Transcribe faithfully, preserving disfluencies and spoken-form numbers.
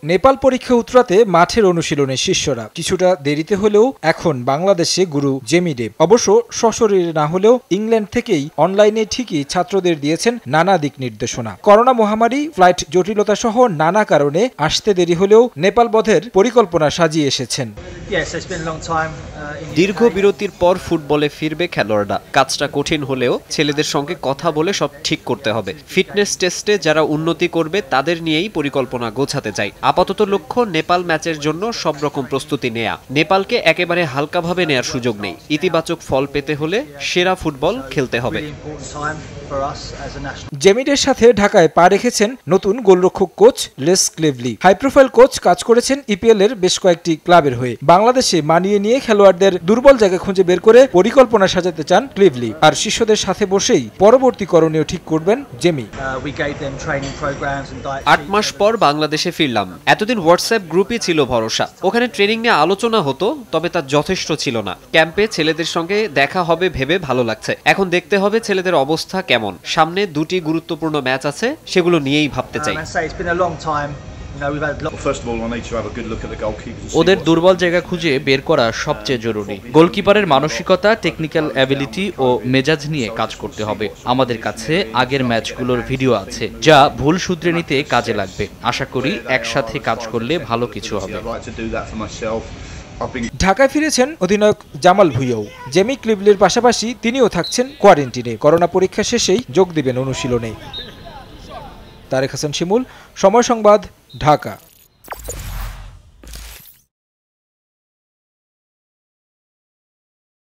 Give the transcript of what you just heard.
নেপাল পরীক্ষা উতরাতে মাঠের অনুশীলনে শিষ্যরা কিছুটা দেরিতে হলেও এখন বাংলাদেশে গুরু জেমিডে। অবশ্য সশরীরে না হলেও ইংল্যান্ড থেকেই অনলাইনে ঠিকই ছাত্রদের দিয়েছেন নানা দিক নির্দেশনা। করোনা মহামারী, ফ্লাইট জটিলতা সহ নানা কারণে আসতে দেরি হলেও নেপাল বধের পরিকল্পনা সাজিয়ে এসেছেন। দীর্ঘ বিরতির পর ফুটবলে ফিরবে খেলোয়াড়রা। কাজটা কঠিন হলেও ছেলেদের সঙ্গে কথা বলে সব ঠিক করতে হবে। ফিটনেস টেস্টে যারা উন্নতি করবে তাদের নিয়েই পরিকল্পনা গোছাতে চাই। আপাতত লক্ষ্য নেপাল ম্যাচের জন্য সব রকম প্রস্তুতি নেয়া। নেপালকে একেবারে হালকাভাবে নেয়ার সুযোগ নেই। ইতিবাচক ফল পেতে হলে সেরা ফুটবল খেলতে হবে। জেমিডের সাথে ঢাকায় পা রেখেছেন নতুন গোলরক্ষক coach Les Cleverly. High profile coach কাজ করেছেন ইপিএল এর বেশ কয়েকটি ক্লাবের হয়ে। বাংলাদেশে মানিয়ে নিয়ে খেলোয়াড়দের দুর্বল জায়গা খুঁজে বের করে পরিকল্পনা সাজাতে চান ক্লিভলি। আর শিষ্যদের সাথে বসেই পরবর্তী করণীয় ঠিক করবেন জেমি। আট মাস পর বাংলাদেশে ফিরলাম। এতদিন হোয়াটসঅ্যাপ গ্রুপই ছিল ভরসা। ওখানে ট্রেনিং নিয়ে আলোচনা হতো, তবে তা যথেষ্ট ছিল না। ক্যাম্পে ছেলেদের সঙ্গে দেখা হবে ভেবে ভালো লাগছে। এখন দেখতে হবে ছেলেদের অবস্থা কেমন। সামনে দুটি গুরুত্বপূর্ণ ম্যাচ আছে, সেগুলো নিয়েই ভাবতে চাই। ওদের দুর্বল জায়গা খুঁজে বের করা সবচেয়ে জরুরি। গোলকিপারের মানসিকতা, টেকনিক্যাল অ্যাবিলিটি ও মেজাজ নিয়ে কাজ করতে হবে। আমাদের কাছে আগের ম্যাচগুলোর ভিডিও আছে, যা ভুল শুধরে নিতে কাজে লাগবে। আশা করি একসাথে কাজ করলে ভালো কিছু হবে। ঢাকায় ফিরেছেন অধিনায়ক জামাল ভুঁইয়াও। জেমি ক্লিভলির পাশাপাশি তিনিও থাকছেন কোয়ারেন্টিনে। করোনা পরীক্ষা শেষেই যোগ দিবেন অনুশীলনে। তারেক হাসান শিমুল, সময় সংবাদ, ঢাকা।